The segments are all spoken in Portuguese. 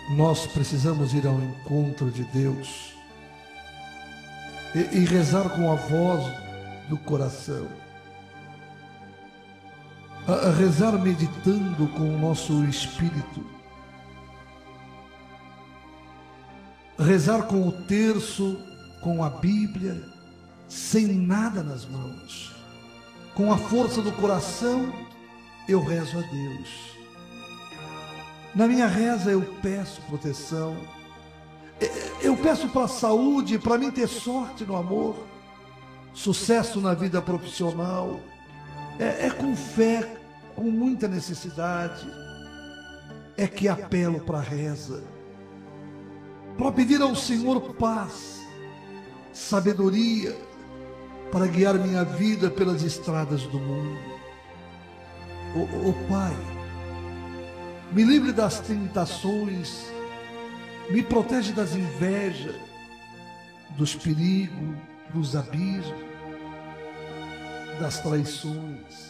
Nós precisamos ir ao encontro de Deus e rezar com a voz do coração, a rezar meditando com o nosso espírito, rezar com o terço, com a Bíblia, sem nada nas mãos, com a força do coração. Eu rezo a Deus. Na minha reza eu peço proteção, eu peço para a saúde, para mim ter sorte no amor, sucesso na vida profissional. É com fé, com muita necessidade, é que apelo para a reza, para pedir ao Senhor paz, sabedoria, para guiar minha vida pelas estradas do mundo. Ó Pai, me livre das tentações, me protege das invejas, dos perigos, dos abismos, das traições.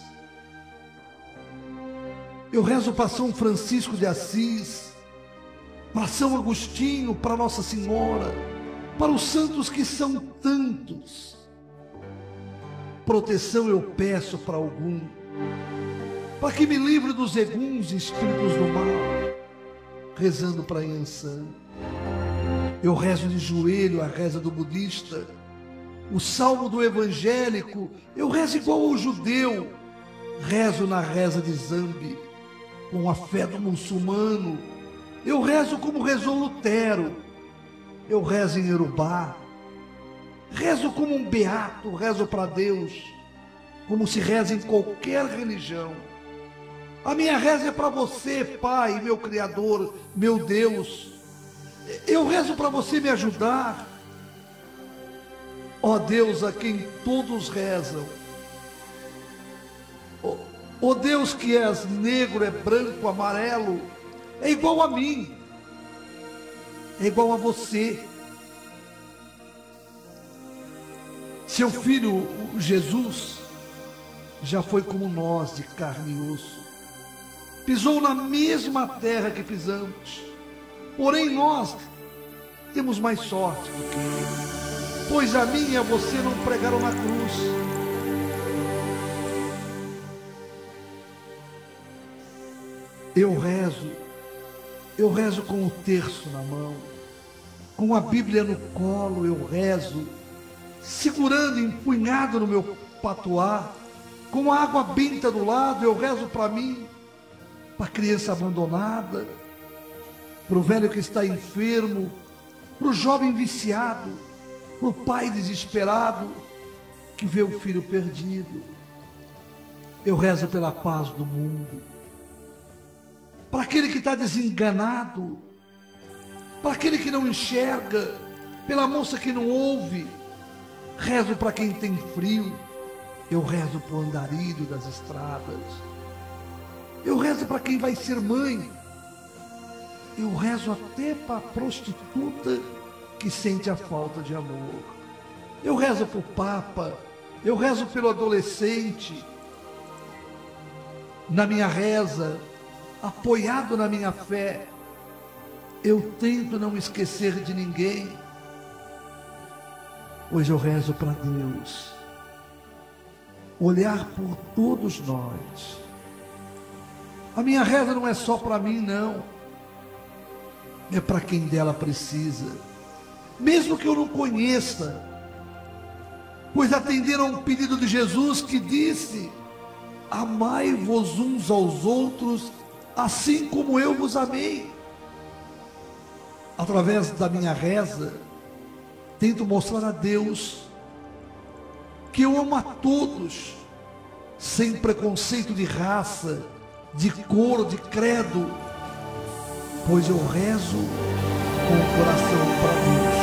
Eu rezo para São Francisco de Assis, para São Agostinho, para Nossa Senhora, para os santos que são tantos. Proteção eu peço para algum, para que me livre dos eguns e espíritos do mal, rezando para Yansan. Eu rezo de joelho a reza do budista, o salmo do evangélico. Eu rezo igual ao judeu, rezo na reza de Zambi, com a fé do muçulmano. Eu rezo como rezou Lutero, eu rezo em Yorubá, rezo como um beato, rezo para Deus, como se reza em qualquer religião. A minha reza é para você, Pai, meu Criador, meu Deus. Eu rezo para você me ajudar. Ó Deus, a quem todos rezam. Ó Deus, que és negro, é branco, amarelo, é igual a mim, é igual a você. Seu filho Jesus já foi como nós, de carne e osso, pisou na mesma terra que pisamos, porém nós temos mais sorte do que ele, pois a mim e a você não pregaram na cruz. Eu rezo com o terço na mão, com a Bíblia no colo. Eu rezo segurando, empunhado no meu patuá, com a água benta do lado. Eu rezo para mim, para a criança abandonada, para o velho que está enfermo, para o jovem viciado, para o pai desesperado que vê o filho perdido. Eu rezo pela paz do mundo, para aquele que está desenganado, para aquele que não enxerga, pela moça que não ouve. Rezo para quem tem frio. Eu rezo para o andarilho das estradas. Eu rezo para quem vai ser mãe. Eu rezo até para a prostituta que sente a falta de amor. Eu rezo para o Papa. Eu rezo pelo adolescente. Na minha reza, apoiado na minha fé, eu tento não esquecer de ninguém. Hoje eu rezo para Deus olhar por todos nós. A minha reza não é só para mim, não. É para quem dela precisa, mesmo que eu não conheça, pois atenderam a um pedido de Jesus que disse: amai-vos uns aos outros, assim como eu vos amei. Através da minha reza, tento mostrar a Deus que eu amo a todos, sem preconceito de raça, de cor, de credo, pois eu rezo com o coração para Deus.